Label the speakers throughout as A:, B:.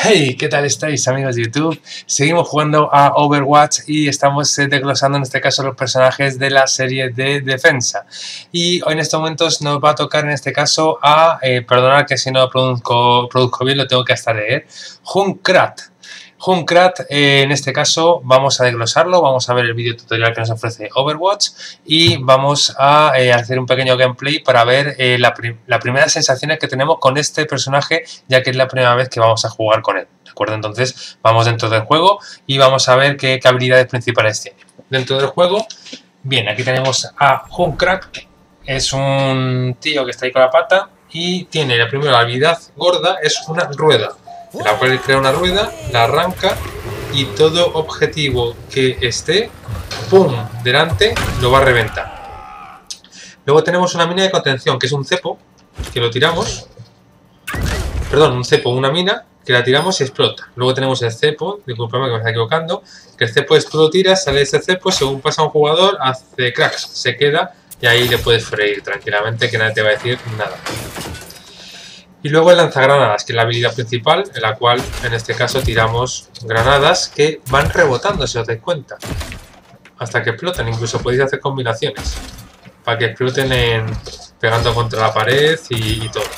A: Hey, ¿qué tal estáis, amigos de YouTube? Seguimos jugando a Overwatch y estamos desglosando en este caso los personajes de la serie de defensa. Y hoy en estos momentos nos va a tocar en este caso a, perdonad que si no produzco bien, lo tengo que hasta leer, Junkrat. Junkrat, en este caso vamos a desglosarlo, vamos a ver el vídeo tutorial que nos ofrece Overwatch y vamos a hacer un pequeño gameplay para ver las primeras sensaciones que tenemos con este personaje, ya que es la primera vez que vamos a jugar con él, ¿de acuerdo? Entonces vamos dentro del juego y vamos a ver qué habilidades principales tiene. Dentro del juego, bien, aquí tenemos a Junkrat, es un tío que está ahí con la pata y tiene la primera habilidad gorda, es una rueda. La puede crear una rueda, la arranca y todo objetivo que esté, ¡pum!, delante, lo va a reventar. Luego tenemos una mina de contención, que es un cepo, que lo tiramos. Perdón, un cepo, una mina, que la tiramos y explota. Luego tenemos el cepo, disculpadme que me está equivocando, que el cepo es tú lo tiras, sale ese cepo, según pasa un jugador, hace cracks, se queda y ahí le puedes freír tranquilamente, que nadie te va a decir nada. Y luego el lanzagranadas, que es la habilidad principal, en la cual en este caso tiramos granadas que van rebotando, si os dais cuenta, hasta que explotan. Incluso podéis hacer combinaciones para que exploten pegando contra la pared y todo.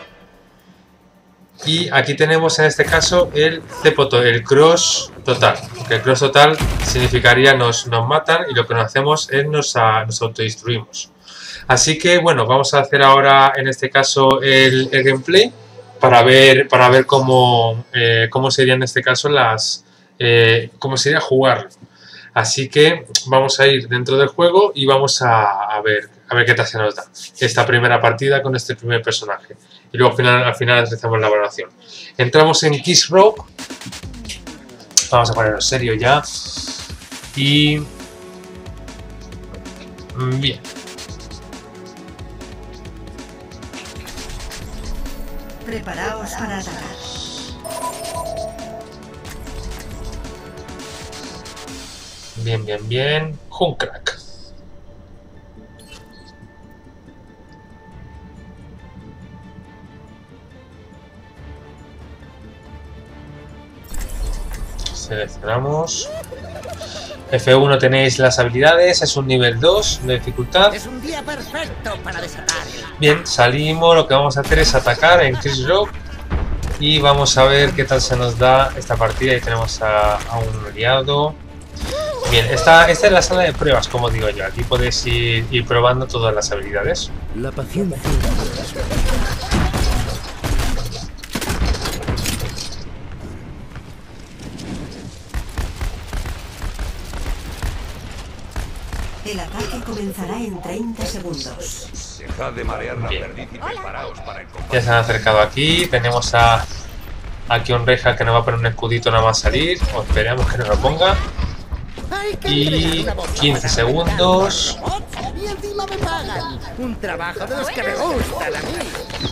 A: Y aquí tenemos en este caso el cepo, el cross total, que el cross total significaría nos matan y lo que nos hacemos es nos autodestruimos. Así que bueno, vamos a hacer ahora en este caso el gameplay para ver cómo sería en este caso cómo sería jugar. Así que vamos a ir dentro del juego y vamos a ver qué tal se nos da esta primera partida con este primer personaje. Y luego al final hacemos la valoración. Entramos en Kiss Rogue. Vamos a ponerlo serio ya. Y bien.
B: Preparaos para atacar.
A: Bien, bien, bien. Junkrat. Seleccionamos. F1 tenéis las habilidades, es un nivel 2 de dificultad.
B: Es un día perfecto para desatar.
A: Bien, salimos, lo que vamos a hacer es atacar en Kiss Rogue y vamos a ver qué tal se nos da esta partida. Ahí tenemos a un aliado. Bien, esta es la sala de pruebas, como digo yo. Aquí podéis ir probando todas las habilidades.
C: La paciencia.
B: El ataque comenzará en 30 segundos.
D: Dejad de marear la perdiz y preparaos para el combate.
A: Ya se han acercado aquí. Tenemos aquí un Reja que nos va a poner un escudito nada más salir. O esperemos que nos lo ponga. Y 15 segundos.
B: Y encima me pagan. Un trabajo de los que me gustan a mí.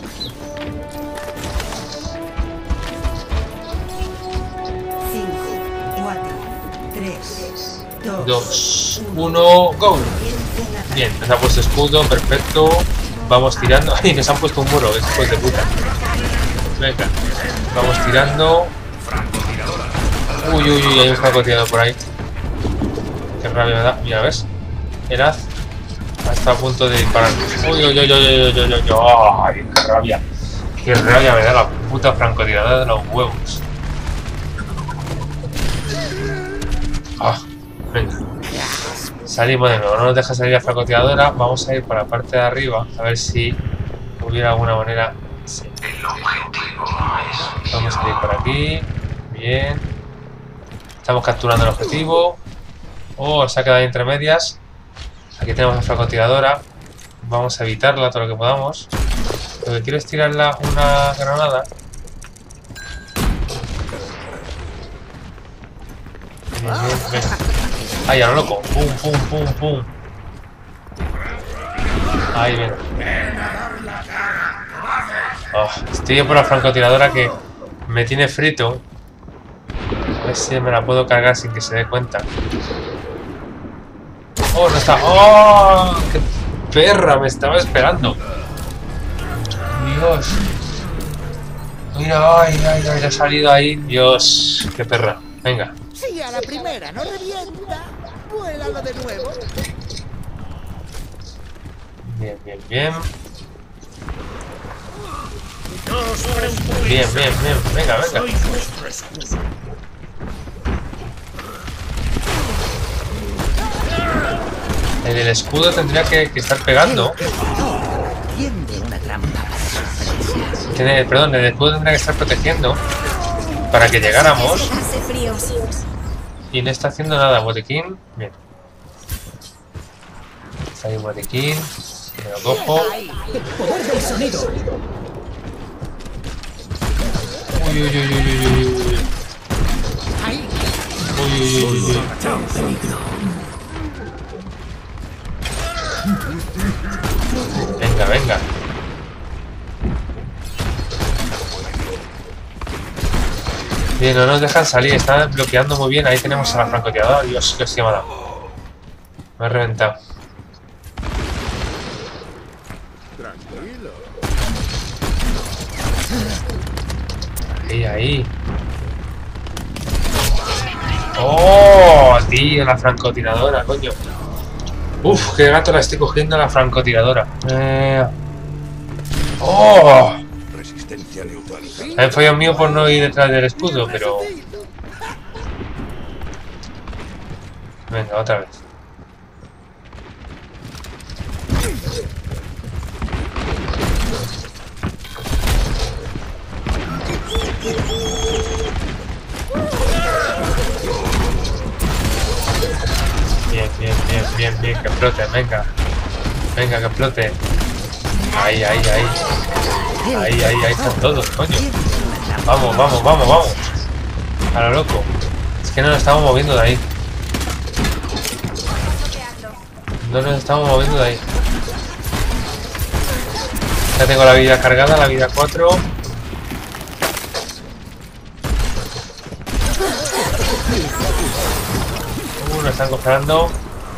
B: 5, 4, 3,
A: 2, 1, go. Bien, nos ha puesto escudo, perfecto. Vamos tirando. ¡Ay! Nos han puesto un muro, después de puta. Venga, vamos tirando. Uy, uy, uy, hay un francotirador por ahí. Qué rabia me da. Mira, ¿ves? Eraz está a punto de disparar. Uy, uy, uy, uy, uy, uy, uy. ¡Ay, qué rabia! Qué rabia me da la puta francotiradora de los huevos. Ah, venga. Salimos de nuevo, no nos deja salir la francotiradora. Vamos a ir por la parte de arriba a ver si hubiera alguna manera. Sí. Vamos a ir por aquí. Bien. Estamos capturando el objetivo. Oh, se ha quedado ahí entre medias. Aquí tenemos la francotiradora. Vamos a evitarla todo lo que podamos. Lo que quiero es tirarla una granada. Bien, bien, bien. Ahí, a lo loco. Pum, pum, pum, pum. Ahí, bien. Oh, estoy por la francotiradora que me tiene frito. A ver si me la puedo cargar sin que se dé cuenta. Oh, no está. Oh, qué perra, me estaba esperando. Dios. mira, ay, ay, ay, ha salido ahí. Dios, qué perra. Venga.
B: Si a la primera no revienta, vuélalo de nuevo.
A: Bien, bien, bien. Bien, bien, bien. Venga, venga. El del escudo tendría que estar pegando.
B: Tiende una trampa para sorpresas.
A: Perdón, el escudo tendría que estar protegiendo para que llegáramos.
C: Hace frío.
A: Y no está haciendo nada. Botequín. Bien. Está ahí botequín. Me lo cojo.
B: Poder del sonido.
A: Uy, uy, uy, uy, uy, uy, uy.
B: Ahí.
A: Uy, uy, uy, uy. Venga, venga. Bien, no nos dejan salir, están bloqueando muy bien. Ahí tenemos a la francotiradora. Dios, qué hostia me ha dado. Me ha reventado. Ahí, ahí. ¡Oh! Tío, la francotiradora, coño. Uf, qué gato la estoy cogiendo a la francotiradora. ¡Oh!
D: Resistencia neutralizada.
A: Hay fallo mío por no ir detrás del escudo, pero... Venga, otra vez. Bien, bien, bien, bien, bien, que explote, venga. Venga, que explote. Ahí, ahí, ahí. Ahí, ahí, ahí están todos, coño. Vamos, vamos, vamos, vamos. A lo loco. Es que no nos estamos moviendo de ahí. No nos estamos moviendo de ahí. Ya tengo la vida cargada, la vida 4. Nos están congelando.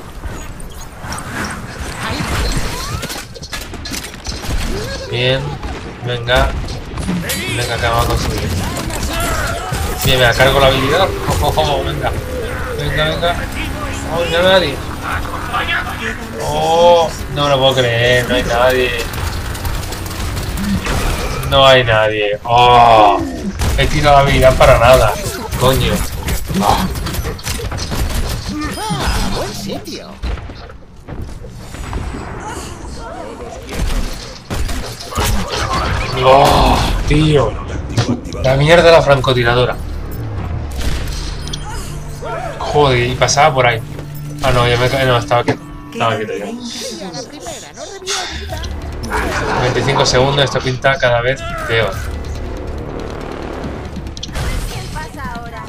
A: Bien. Venga. Venga, que vamos a conseguir. Bien, me cargo la habilidad. Venga. Venga, venga. Oh, no hay nadie. Oh, no me lo puedo creer. No hay nadie. No hay nadie. Oh, he tirado la habilidad para nada. Coño. Oh.
B: Buen sitio.
A: Oh, tío. La mierda de la francotiradora. Joder, y pasaba por ahí. Ah, no, ya me caí. No, estaba quieto. Estaba quieto ya.
B: Si a la primera no revienta,
A: 25 segundos, esto pinta cada vez peor.
C: ¿Qué pasa ahora?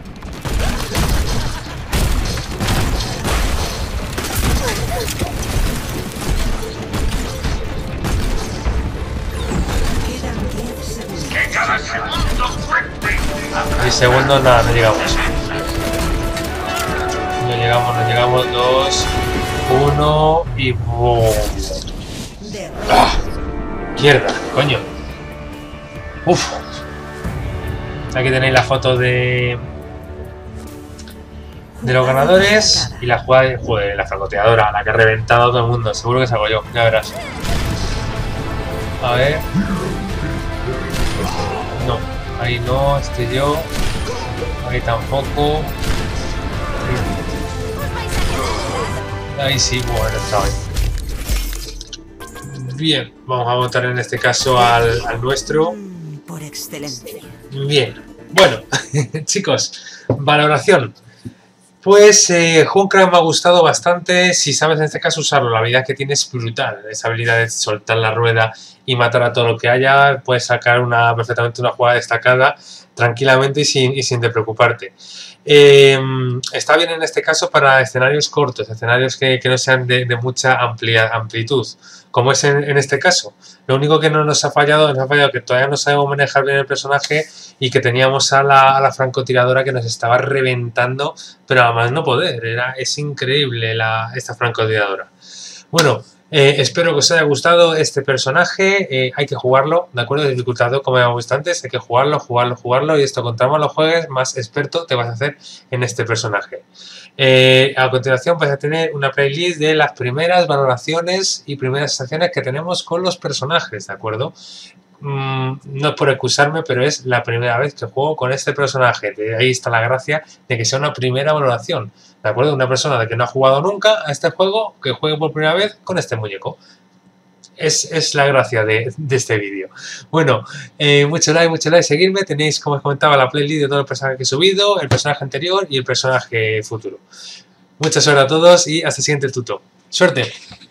D: ¡Que cada segundo cuente!
A: 10 segundos, nada, no llegamos. No llegamos, no llegamos. 2, 1 y ¡boom! ¡Ah! Mierda, coño. Uf. Aquí tenéis la foto de los ganadores y la jugada de, joder, la francotiradora, la que ha reventado a todo el mundo. Seguro que salgo yo, ya verás. A ver. No, ahí no, estoy yo. Ahí tampoco. Ahí sí, bueno, está bien. Bien, vamos a votar en este caso al nuestro.
E: Por excelencia.
A: Bien, bueno, chicos, valoración. Pues Junkrat me ha gustado bastante. Si sabes en este caso usarlo, la habilidad que tiene es brutal. Esa habilidad de soltar la rueda y matar a todo lo que haya, puedes sacar perfectamente una jugada destacada tranquilamente y sin te preocuparte. Está bien en este caso para escenarios cortos, escenarios que no sean de mucha amplitud, como es en este caso. Lo único que no nos ha fallado que todavía no sabemos manejar bien el personaje y que teníamos a la francotiradora que nos estaba reventando, pero además no poder. Es increíble esta francotiradora. Bueno, Espero que os haya gustado este personaje. Hay que jugarlo, ¿de acuerdo? Dificultad 2, como hemos visto antes. Hay que jugarlo. Y esto, contra más lo juegues, más experto te vas a hacer en este personaje. A continuación vais a tener una playlist de las primeras valoraciones y primeras sensaciones que tenemos con los personajes, ¿de acuerdo? No es por excusarme, pero es la primera vez que juego con este personaje. De ahí está la gracia de que sea una primera valoración, ¿de acuerdo? Una persona de que no ha jugado nunca a este juego, que juegue por primera vez con este muñeco. Es la gracia de este vídeo. Bueno, mucho like, seguidme. Tenéis, como os comentaba, la playlist de todos los personajes que he subido, el personaje anterior y el personaje futuro. Mucha suerte a todos y hasta el siguiente tuto. ¡Suerte!